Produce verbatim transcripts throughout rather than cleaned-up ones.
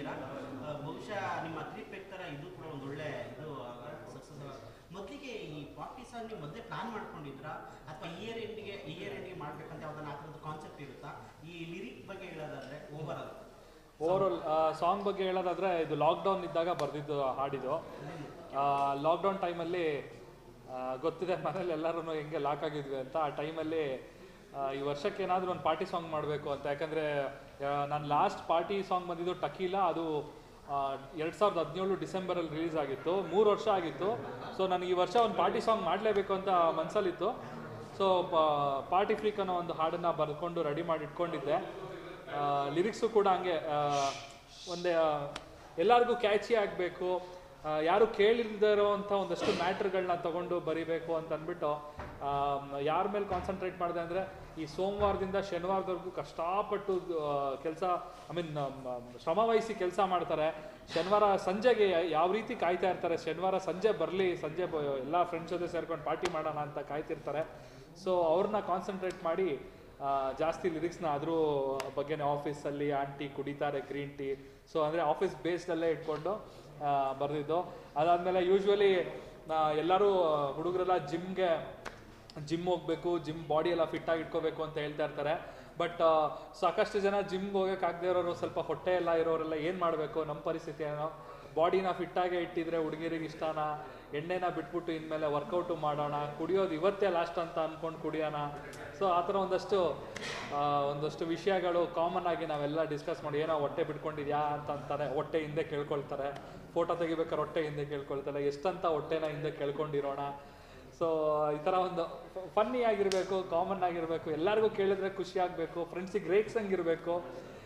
ಮಾಡಿದ್ದೀರಾ. ಬಹುಶಃ ನಿಮ್ಮ ತ್ರಿಪೆಕ್ ಥರ ಇದು ಕೂಡ ಒಂದು ಒಳ್ಳೆ ಇದು ಸಕ್ಸಸ್. ಮೊದಲಿಗೆ ಈ ಪಾರ್ಟಿ ಸಾಂಗ್ ನೀವು ಮೊದಲೇ ಪ್ಲಾನ್ ಮಾಡ್ಕೊಂಡಿದ್ರಾ ಅಥವಾ ಇಯರ್ ಎಂಡಿಗೆ ಇಯರ್ ಎಂಡಿಗೆ ಮಾಡ್ಬೇಕಂತ ಯಾವ್ದಾನ ಆ ಥರದ್ದು ಕಾನ್ಸೆಪ್ಟ್ ಇರುತ್ತಾ? ಈ ಲಿರಿಕ್ ಬಗ್ಗೆ ಹೇಳೋದಾದ್ರೆ over all over all song ಬಗ್ಗೆ ಹೇಳೋದಾದರೆ ಇದು ಲಾಕ್ಡೌನ್ ಇದ್ದಾಗ ಬರೆದಿದ್ದು ಹಾಡಿದ್ದು. ಲಾಕ್ಡೌನ್ ಟೈಮಲ್ಲಿ ಗೊತ್ತಿದೆ ಮನೇಲಿ ಎಲ್ಲರೂ ಹೆಂಗೆ ಲಾಕ್ ಆಗಿದ್ವಿ ಅಂತ. ಆ ಟೈಮಲ್ಲಿ ಈ ವರ್ಷಕ್ಕೆ ಏನಾದರೂ ಒಂದು ಪಾರ್ಟಿ ಸಾಂಗ್ ಮಾಡಬೇಕು ಅಂತ. ಯಾಕಂದರೆ ನಾನು ಲಾಸ್ಟ್ ಪಾರ್ಟಿ ಸಾಂಗ್ ಬಂದಿದ್ದು ಟಕೀಲಾ, ಅದು ಎರಡು ಸಾವಿರದ ಹದಿನೇಳು ಡಿಸೆಂಬರಲ್ಲಿ ರಿಲೀಸ್ ಆಗಿತ್ತು. ಮೂರು ವರ್ಷ ಆಗಿತ್ತು. ಸೊ ನನಗೆ ಈ ವರ್ಷ ಒಂದು ಪಾರ್ಟಿ ಸಾಂಗ್ ಮಾಡಲೇಬೇಕು ಅಂತ ಮನಸ್ಸಲ್ಲಿತ್ತು. ಸೊ ಪಾರ್ಟಿ ಫ್ರೀಕ್ ಅನ್ನೋ ಒಂದು ಹಾಡನ್ನು ಬರ್ಕೊಂಡು ರೆಡಿ ಮಾಡಿ ಇಟ್ಕೊಂಡಿದ್ದೆ. ಲಿರಿಕ್ಸು ಕೂಡ ಹಂಗೆ ಒಂದೇ ಎಲ್ಲರಿಗೂ ಕ್ಯಾಚಿ ಆಗಬೇಕು, ಯಾರು ಕೇಳಿಲ್ದೇ ಇರೋವಂಥ ಒಂದಷ್ಟು ಮ್ಯಾಟ್ರ್ಗಳನ್ನ ತೊಗೊಂಡು ಬರಿಬೇಕು ಅಂತ ಅಂದ್ಬಿಟ್ಟು ಯಾರ ಮೇಲೆ ಕಾನ್ಸಂಟ್ರೇಟ್ ಮಾಡಿದೆ ಅಂದರೆ, ಈ ಸೋಮವಾರದಿಂದ ಶನಿವಾರದವರೆಗೂ ಕಷ್ಟಪಟ್ಟು ಕೆಲಸ ಐ ಮೀನ್ ಶ್ರಮವಹಿಸಿ ಕೆಲಸ ಮಾಡ್ತಾರೆ. ಶನಿವಾರ ಸಂಜೆಗೆ ಯಾವ ರೀತಿ ಕಾಯ್ತಾ ಇರ್ತಾರೆ, ಶನಿವಾರ ಸಂಜೆ ಬರಲಿ, ಸಂಜೆ ಎಲ್ಲ ಫ್ರೆಂಡ್ಸ್ ಜೊತೆ ಸೇರ್ಕೊಂಡು ಪಾರ್ಟಿ ಮಾಡೋಣ ಅಂತ ಕಾಯ್ತಿರ್ತಾರೆ. ಸೊ ಅವ್ರನ್ನ ಕಾನ್ಸಂಟ್ರೇಟ್ ಮಾಡಿ ಜಾಸ್ತಿ ಲಿರಿಕ್ಸ್ನ ಅದ್ರ ಬಗ್ಗೆನೇ ಆಫೀಸಲ್ಲಿ ಆಂಟಿ ಕುಡಿತಾರೆ ಗ್ರೀನ್ ಟೀ, ಸೊ ಅಂದರೆ ಆಫೀಸ್ ಬೇಸ್ಡಲ್ಲೇ ಇಟ್ಕೊಂಡು ಬರೆದಿದ್ದು. ಅದಾದಮೇಲೆ ಯೂಶ್ವಲಿ ಎಲ್ಲರೂ ಹುಡುಗರೆಲ್ಲ ಜಿಮ್ಗೆ ಜಿಮ್ ಹೋಗಬೇಕು, ಜಿಮ್ ಬಾಡಿ ಎಲ್ಲ ಫಿಟ್ಟಾಗಿ ಇಟ್ಕೋಬೇಕು ಅಂತ ಹೇಳ್ತಾ ಇರ್ತಾರೆ. ಬಟ್ ಸಾಕಷ್ಟು ಜನ ಜಿಮ್ಗೆ ಹೋಗೋಕ್ಕಾಗದೇ ಇರೋರು, ಸ್ವಲ್ಪ ಹೊಟ್ಟೆ ಎಲ್ಲ ಇರೋರೆಲ್ಲ ಏನು ಮಾಡಬೇಕು, ನಮ್ಮ ಪರಿಸ್ಥಿತಿ ಏನೋ, ಬಾಡಿನ ಫಿಟ್ಟಾಗೆ ಇಟ್ಟಿದ್ರೆ ಹುಡುಗಿರಿಗೆ ಇಷ್ಟನ, ಎಣ್ಣೆನ ಬಿಟ್ಬಿಟ್ಟು ಇನ್ಮೇಲೆ ವರ್ಕೌಟು ಮಾಡೋಣ, ಕುಡಿಯೋದು ಇವತ್ತೇ ಲಾಸ್ಟ್ ಅಂತ ಅಂದ್ಕೊಂಡು ಕುಡಿಯೋಣ. ಸೊ ಆ ಥರ ಒಂದಷ್ಟು ಒಂದಷ್ಟು ವಿಷಯಗಳು ಕಾಮನ್ ಆಗಿ ನಾವೆಲ್ಲ ಡಿಸ್ಕಸ್ ಮಾಡಿ, ಏನೋ ಹೊಟ್ಟೆ ಬಿಟ್ಕೊಂಡಿದ್ಯಾ ಅಂತ ಅಂತಾರೆ, ಹೊಟ್ಟೆ ಹಿಂದೆ ಕೇಳ್ಕೊಳ್ತಾರೆ, ಫೋಟೋ ತೆಗಿಬೇಕಾದ್ರೆ ಹೊಟ್ಟೆ ಹಿಂದೆ ಕೇಳ್ಕೊಳ್ತಾರೆ, ಎಷ್ಟಂತ ಹೊಟ್ಟೆನ ಹಿಂದೆ ಕೇಳ್ಕೊಂಡಿರೋಣ. ಸೊ ಈ ಥರ ಒಂದು ಫನ್ನಿ ಆಗಿರಬೇಕು, ಕಾಮನ್ ಆಗಿರಬೇಕು, ಎಲ್ಲರಿಗೂ ಕೇಳಿದ್ರೆ ಖುಷಿ ಆಗಬೇಕು, ಫ್ರೆಂಡ್ಸಿಗೆ ರೇಗ್ಸಂಗಿರಬೇಕು.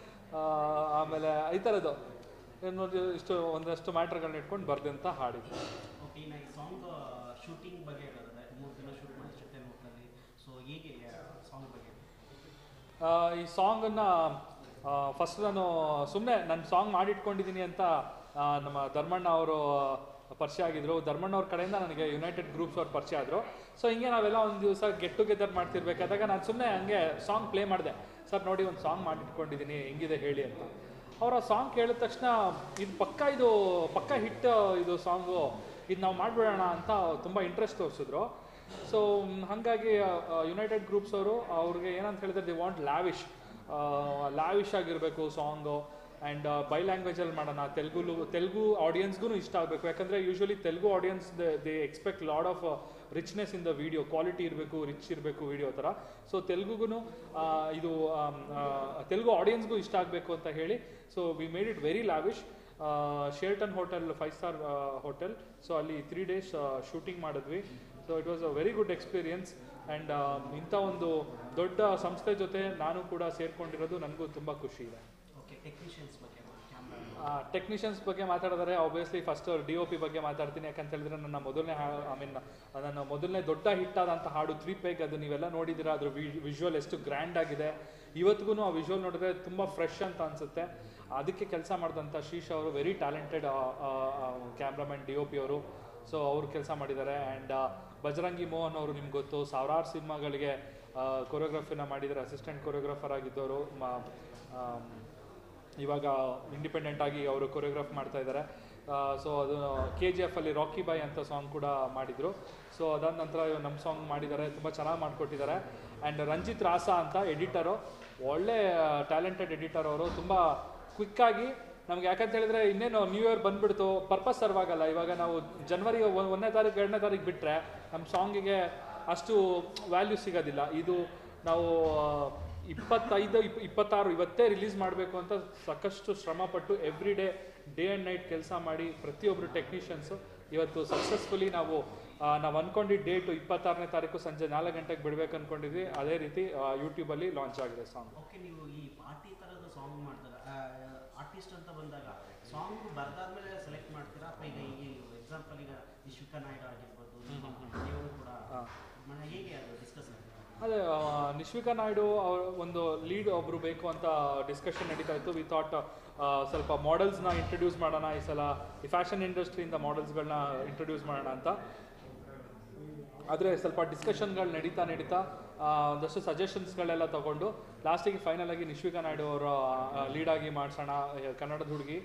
ಆಮೇಲೆ ಈ ಥರದ್ದು ಏನು ಇಷ್ಟು ಒಂದಷ್ಟು ಮ್ಯಾಟ್ರ್ಗಳನ್ನ ಇಟ್ಕೊಂಡು ಬರ್ದಂತ ಹಾಡಿದ್ದು. ಓಕೆ, ಈ ಸಾಂಗ್ ಶೂಟಿಂಗ್ ಬಗ್ಗೆ ಹೇಳಿದ್ರೆ ಮೂರು ದಿನ ಶೂಟ್ ಮಾಡಿ ಜೊತೆ ಹೋಗ್ತಾರೆ. ಸೊ ಹೇಗೆ ಸಾಂಗ್ ಬಗ್ಗೆ? ಈ ಸಾಂಗನ್ನು ಫಸ್ಟ್ ನಾನು ಸುಮ್ಮನೆ ನನ್ನ ಸಾಂಗ್ ಮಾಡಿಟ್ಕೊಂಡಿದ್ದೀನಿ ಅಂತ ನಮ್ಮ ಧರ್ಮಣ್ಣ ಅವರು ಪರಿಚಯ ಆಗಿದ್ರು. ಧರ್ಮಣ್ಣ ಅವ್ರ ಕಡೆಯಿಂದ ನನಗೆ ಯುನೈಟೆಡ್ ಗ್ರೂಪ್ಸ್ ಅವ್ರು ಪರಿಚಯ ಆದರು. ಸೊ ಹಿಂಗೆ ನಾವೆಲ್ಲ ಒಂದು ದಿವಸ ಗೆಟ್ ಟುಗೆದರ್ ಮಾಡ್ತಿರ್ಬೇಕಾದಾಗ ನಾನು ಸುಮ್ಮನೆ ಹಂಗೆ ಸಾಂಗ್ ಪ್ಲೇ ಮಾಡಿದೆ. ಸರ್ ನೋಡಿ, ಒಂದು ಸಾಂಗ್ ಮಾಡಿಟ್ಕೊಂಡಿದ್ದೀನಿ, ಹೆಂಗಿದೆ ಹೇಳಿ ಅಂತ. ಅವ್ರು ಆ ಸಾಂಗ್ ಕೇಳಿದ ತಕ್ಷಣ ಇದು ಪಕ್ಕ ಇದು ಪಕ್ಕ ಹಿಟ್ ಇದು ಸಾಂಗು, ಇದು ನಾವು ಮಾಡಿಬಿಡೋಣ ಅಂತ ತುಂಬ ಇಂಟ್ರೆಸ್ಟ್ ತೋರಿಸಿದ್ರು. ಸೊ ಹಾಗಾಗಿ ಯುನೈಟೆಡ್ ಗ್ರೂಪ್ಸ್ ಅವರು ಅವ್ರಿಗೆ ಏನಂತ ಹೇಳಿದ್ರೆ, ದಿ ವಾಂಟ್ ಲ್ಯಾವಿಶ್ ಲ್ಯಾವಿಶ್ ಆಗಿರಬೇಕು ಸಾಂಗು, ಆ್ಯಂಡ್ ಬೈ ಲ್ಯಾಂಗ್ವೇಜಲ್ಲಿ ಮಾಡೋಣ, ತೆಲುಗು ತೆಲುಗು ಆಡಿಯನ್ಸ್ಗೂ ಇಷ್ಟ ಆಗಬೇಕು. ಯಾಕಂದರೆ usually Telugu audience they they expect lot of richness in the video, quality ಇರಬೇಕು, ರಿಚ್ ಇರಬೇಕು ವೀಡಿಯೋ ಥರ. ಸೊ ತೆಲುಗುಗೂ ಇದು ತೆಲುಗು ಆಡಿಯನ್ಸ್ಗೂ ಇಷ್ಟ ಆಗಬೇಕು ಅಂತ ಹೇಳಿ, so we made it very lavish. Sheraton hotel, five star hotel, so ಅಲ್ಲಿ ತ್ರೀ ಡೇಸ್ ಶೂಟಿಂಗ್ ಮಾಡಿದ್ವಿ. So it was a very good experience. And ಇಂಥ ಒಂದು ದೊಡ್ಡ ಸಂಸ್ಥೆ ಜೊತೆ ನಾನು ಕೂಡ ಸೇರಿಕೊಂಡಿರೋದು ನನಗೂ ತುಂಬ ಖುಷಿ ಇದೆ. ಟೆಕ್ನಿಷಿಯನ್ಸ್ ಬಗ್ಗೆ ಟೆಕ್ನಿಷಿಯನ್ಸ್ ಬಗ್ಗೆ ಮಾತಾಡಿದ್ರೆ obviously first D O P ಬಗ್ಗೆ ಮಾತಾಡ್ತೀನಿ. ಯಾಕಂತ ಹೇಳಿದ್ರೆ ನನ್ನ ಮೊದಲನೇ ಐ ಮೀನ್ ನನ್ನ ಮೊದಲನೇ ದೊಡ್ಡ ಹಿಟ್ ಆದಂಥ ಹಾಡು ತ್ರಿಪೆಗ್, ಅದು ನೀವೆಲ್ಲ ನೋಡಿದ್ದೀರಾ. ಅದ್ರ ವಿಜುವಲ್ ಎಷ್ಟು ಗ್ರ್ಯಾಂಡ್ ಆಗಿದೆ, ಇವತ್ತಿಗೂ ಆ ವಿಜುವಲ್ ನೋಡಿದ್ರೆ ತುಂಬ ಫ್ರೆಶ್ ಅಂತ ಅನಿಸುತ್ತೆ. ಅದಕ್ಕೆ ಕೆಲಸ ಮಾಡಿದಂಥ ಶ್ರೀಶ್ ಅವರು very talented cameraman, D O P ಅವರು. ಸೊ ಅವರು ಕೆಲಸ ಮಾಡಿದ್ದಾರೆ. ಆ್ಯಂಡ್ ಬಜರಂಗಿ ಮೋಹನ್ ಅವರು ನಿಮ್ಗೆ ಗೊತ್ತು, ಸಾವಿರಾರು ಸಿನಿಮಾಗಳಿಗೆ ಕೊರಿಯೋಗ್ರಫಿನ ಮಾಡಿದ್ದಾರೆ, ಅಸಿಸ್ಟೆಂಟ್ ಕೊರಿಯೋಗ್ರಾಫರ್ ಆಗಿದ್ದವರು. ಇವಾಗ ಇಂಡಿಪೆಂಡೆಂಟ್ ಆಗಿ ಅವರು ಕೊರಿಯೋಗ್ರಾಫ್ ಮಾಡ್ತಾ ಇದ್ದಾರೆ. ಸೊ ಅದು ಕೆ ಜಿ ಎಫ್ ಅಲ್ಲಿ ರಾಕಿ ಬಾಯ್ ಅಂತ ಸಾಂಗ್ ಕೂಡ ಮಾಡಿದರು. ಸೊ ಅದಾದ ನಂತರ ನಮ್ಮ ಸಾಂಗ್ ಮಾಡಿದ್ದಾರೆ, ತುಂಬ ಚೆನ್ನಾಗಿ ಮಾಡಿಕೊಟ್ಟಿದ್ದಾರೆ. ಆ್ಯಂಡ್ ರಂಜಿತ್ ರಾಸ ಅಂತ ಎಡಿಟರು, ಒಳ್ಳೆ ಟ್ಯಾಲೆಂಟೆಡ್ ಎಡಿಟರ್ ಅವರು. ತುಂಬ ಕ್ವಿಕ್ಕಾಗಿ ನಮ್ಗೆ, ಯಾಕಂತ ಹೇಳಿದ್ರೆ ಇನ್ನೇನು ನ್ಯೂ ಇಯರ್ ಬಂದುಬಿಡ್ತು, ಪರ್ಪಸ್ ಸರ್ವ್ ಆಗಲ್ಲ. ಇವಾಗ ನಾವು ಜನವರಿ ಒಂದನೇ ತಾರೀಕು ಎರಡನೇ ತಾರೀಕು ಬಿಟ್ಟರೆ ನಮ್ಮ ಸಾಂಗಿಗೆ ಅಷ್ಟು ವ್ಯಾಲ್ಯೂ ಸಿಗೋದಿಲ್ಲ. ಇದು ನಾವು ಇಪ್ಪತ್ತೈದು ಇಪ್ ಇಪ್ಪತ್ತಾರು ಇವತ್ತೇ ರಿಲೀಸ್ ಮಾಡಬೇಕು ಅಂತ ಸಾಕಷ್ಟು ಶ್ರಮಪಟ್ಟು every day day and night ಕೆಲಸ ಮಾಡಿ ಪ್ರತಿಯೊಬ್ಬರು ಟೆಕ್ನಿಷಿಯನ್ಸು ಇವತ್ತು ಸಕ್ಸಸ್ಫುಲಿ ನಾವು ನಾವು ಅಂದ್ಕೊಂಡಿದ್ದ ಡೇಟು ಇಪ್ಪತ್ತಾರನೇ ತಾರೀಕು ಸಂಜೆ ನಾಲ್ಕು ಗಂಟೆಗೆ ಬಿಡಬೇಕು ಅಂದ್ಕೊಂಡಿದ್ವಿ. ಅದೇ ರೀತಿ ಯೂಟ್ಯೂಬಲ್ಲಿ ಲಾಂಚ್ ಆಗಿದೆ ಸಾಂಗ್. ಓಕೆ, ನೀವು ಈ ಪಾರ್ಟಿ ಥರದ ಸಾಂಗ್ ಮಾಡಿದಾಗ ಆರ್ಟಿಸ್ಟ್ ಅಂತ ಬಂದಾಗ ಸಾಂಗ್ ಬರೆದಾದ್ಮೇಲೆ ಸೆಲೆಕ್ಟ್ ಮಾಡ್ತೀರಾ ಅಥವಾ ಈಗ ಈಗ ಎಕ್ಸಾಂಪಲ್ ಈಗ ನಿಶ್ವಿಕಾ ನಾಯ್ಡು ಆಗಿರ್ಬೋದು, ನೀವು ಕೂಡ ಹೇಗೆ ಅದು ಡಿಸ್ಕಸ್ ಆಗಿದೆ? ಅದೇ ನಿಶ್ವಿಕಾ ನಾಯ್ಡು ಅವ್ರ ಒಂದು ಲೀಡ್ ಒಬ್ಬರು ಬೇಕು ಅಂತ ಡಿಸ್ಕಷನ್ ನಡೀತಾ ಇತ್ತು. ವಿ ಥಾಟ್ ಸ್ವಲ್ಪ ಮಾಡೆಲ್ಸ್ನ ಇಂಟ್ರೊಡ್ಯೂಸ್ ಮಾಡೋಣ ಈ ಸಲ, ಈ ಫ್ಯಾಷನ್ ಇಂಡಸ್ಟ್ರಿಯಿಂದ ಮಾಡೆಲ್ಸ್ಗಳನ್ನ ಇಂಟ್ರೊಡ್ಯೂಸ್ ಮಾಡೋಣ ಅಂತ. ಆದರೆ ಸ್ವಲ್ಪ ಡಿಸ್ಕಷನ್ಗಳು ನಡೀತಾ ನಡೀತಾ ಒಂದಷ್ಟು ಸಜೆಷನ್ಸ್ಗಳೆಲ್ಲ ತೊಗೊಂಡು ಲಾಸ್ಟಿಗೆ ಫೈನಲ್ ಆಗಿ ನಿಶ್ವಿಕಾ ನಾಯ್ಡು ಅವರ ಲೀಡಾಗಿ ಮಾಡಿಸೋಣ, ಕನ್ನಡದ ಹುಡುಗಿ.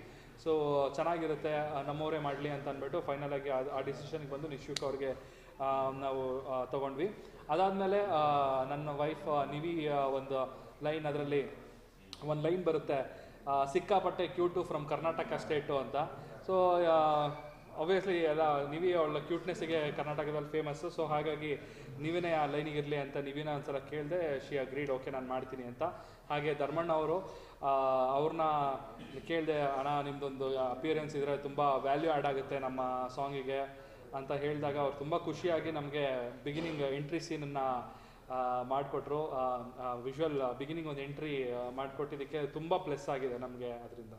ಸೊ ಚೆನ್ನಾಗಿರುತ್ತೆ ನಮ್ಮವರೇ ಮಾಡಲಿ ಅಂತ ಅಂದ್ಬಿಟ್ಟು ಫೈನಲ್ ಆಗಿ ಆ ಡಿಸಿಷನ್ಗೆ ಬಂದು ನಿಶ್ವಿಕ್ ಅವ್ರಿಗೆ ನಾವು ತೊಗೊಂಡ್ವಿ. ಅದಾದಮೇಲೆ ನನ್ನ ವೈಫ್ ನಿವಿ ಒಂದು ಲೈನ್, ಅದರಲ್ಲಿ ಒಂದು ಲೈನ್ ಬರುತ್ತೆ, ಸಿಕ್ಕಾಪಟ್ಟೆ ಕ್ಯೂಟು ಫ್ರಮ್ ಕರ್ನಾಟಕ ಸ್ಟೇಟು ಅಂತ. ಸೊ ಒಬ್ವಿಯಸ್ಲಿ ಎಲ್ಲ ನಿವಿ ಅವಳ ಕ್ಯೂಟ್ನೆಸ್ಸಿಗೆ ಕರ್ನಾಟಕದಲ್ಲಿ ಫೇಮಸ್ಸು. ಸೊ ಹಾಗಾಗಿ ನೀವೇನೇ ಆ ಲೈನಿಗೆ ಇರಲಿ ಅಂತ ನೀವಿನ ಒಂದ್ಸಲ ಕೇಳಿದೆ. ಶಿ ಅಗ್ರೀಡ್, ಓಕೆ ನಾನು ಮಾಡ್ತೀನಿ ಅಂತ. ಹಾಗೆ ಧರ್ಮಣ್ಣ ಅವರು ಅವ್ರನ್ನ ಕೇಳಿದೆ, ಅಣ್ಣ ನಿಮ್ಮದೊಂದು ಅಪಿಯರೆನ್ಸ್ ಇದ್ದರೆ ತುಂಬ ವ್ಯಾಲ್ಯೂ ಆ್ಯಡ್ ಆಗುತ್ತೆ ನಮ್ಮ ಸಾಂಗಿಗೆ ಅಂತ ಹೇಳಿದಾಗ ಅವ್ರು ತುಂಬ ಖುಷಿಯಾಗಿ ನಮಗೆ ಬಿಗಿನಿಂಗ್ ಎಂಟ್ರಿ ಸೀನನ್ನು ಮಾಡಿಕೊಟ್ರು. ವಿಜುವಲ್ ಬಿಗಿನಿಂಗ್ ಒಂದು ಎಂಟ್ರಿ ಮಾಡಿಕೊಟ್ಟಿದ್ದಕ್ಕೆ ತುಂಬ ಪ್ಲಸ್ ಆಗಿದೆ ನಮಗೆ ಅದರಿಂದ.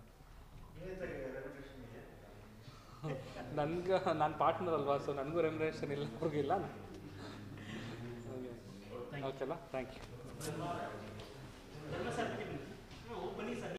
ನನ್ಗೆ ನಾನು ಪಾರ್ಟ್ನರ್ ಅಲ್ವಾ, ಸೊ ನನಗೂ ರೆಮ್ಯುನರೇಷನ್ ಇಲ್ಲ, ಅವ್ರಿಗಿಲ್ಲ. ಓಕೆಲ್ಲ, ಥ್ಯಾಂಕ್ ಯು.